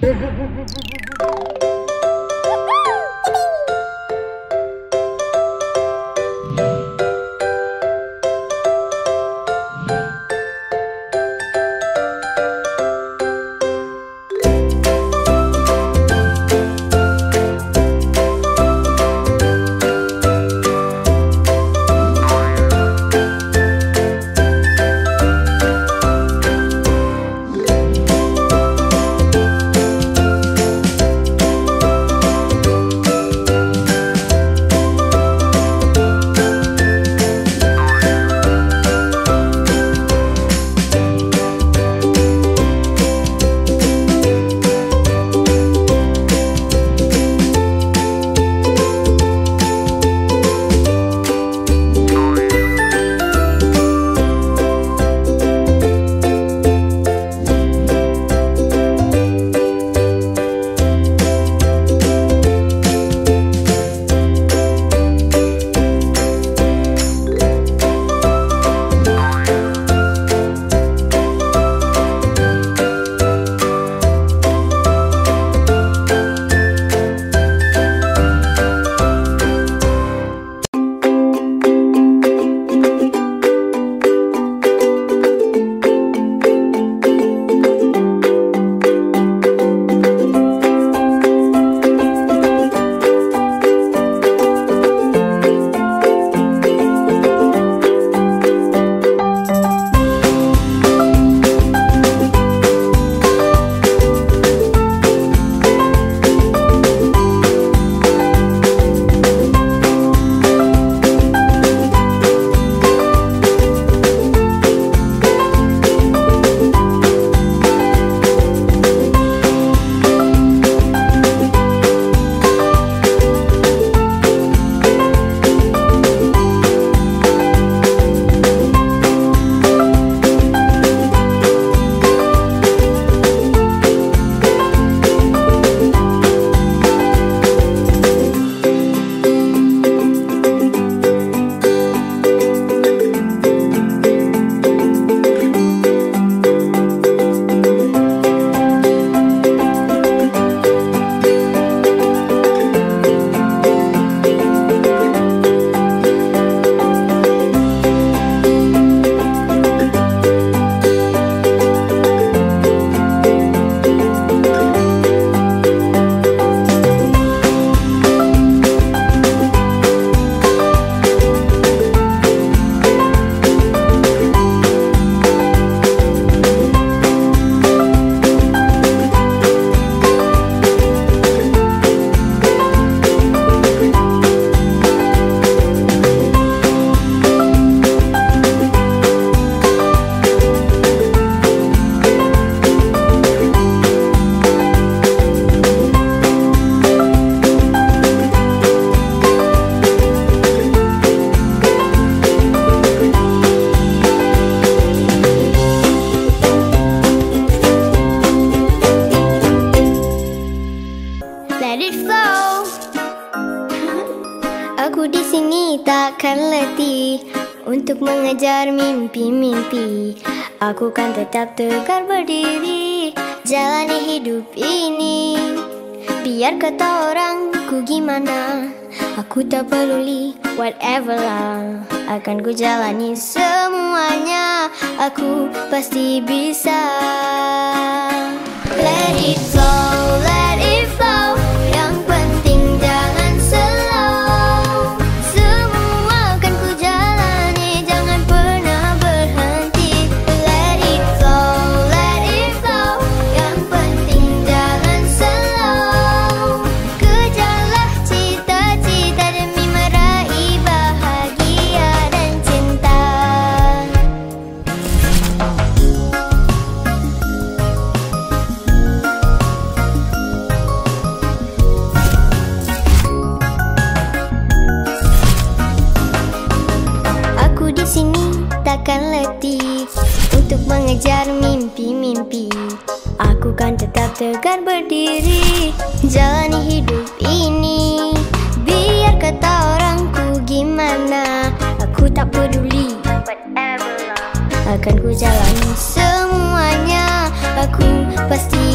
Aku di sini takkan letih untuk mengejar mimpi-mimpi. Aku kan tetap tegar berdiri, jalani hidup ini. Biar kata orang ku gimana, aku tak peduli, whatever lah. Akan ku jalani semuanya, aku pasti bisa. Let it flow, let it flow. Yang penting jangan slow. Semua akan ku jalani, jangan pernah berhenti. Let it flow, let it flow. Yang penting jangan slow. Kejarlah cita-cita demi meraih bahagia dan cinta. Aku di sini takkan letih untuk mengejar mimpi-mimpi. Aku kan tetap tegar berdiri, jalani hidup ini. Biar kata orang ku gimana, aku tak peduli, whatever lah. Akan ku jalani semuanya, aku pasti